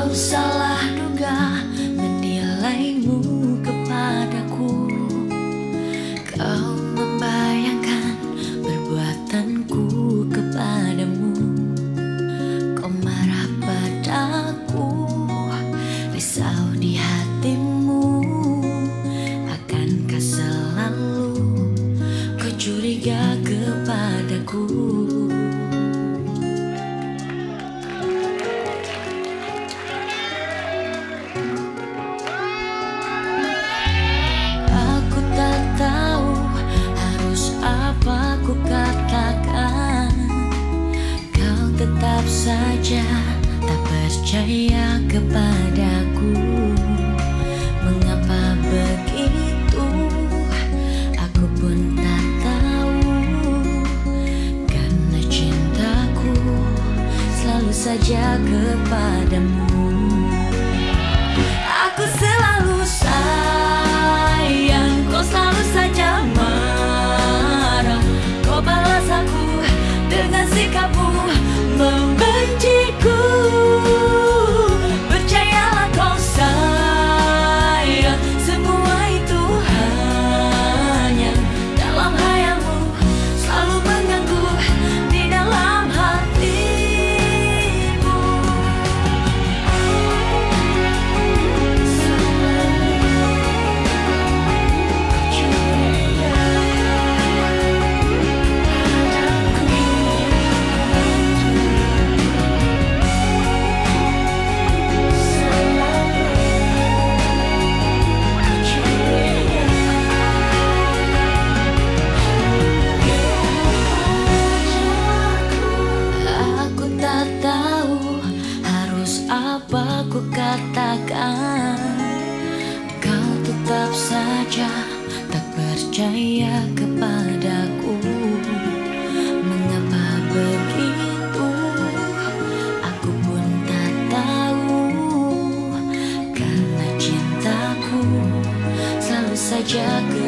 Kau salah duga menilaimu kepadaku. Kau membayangkan perbuatanku kepadamu. Kau marah padaku, risau di hatimu. Akankah selalu kau curiga kepadaku? Ku katakan, kau tetap saja tak percaya kepadaku. Mengapa begitu? Aku pun tak tahu. Karena cintaku selalu saja kepadamu. Aku selalu sayang, kau selalu saja marah. Kau balas aku dengan sikapmu membenciku. Percayalah kau sayang, semua itu hanya dalam hayalmu, selalu mengganggu di dalam hatimu. Apa ku katakan, kau tetap saja tak percaya kepadaku. Mengapa begitu? Aku pun tak tahu. Karena cintaku selalu saja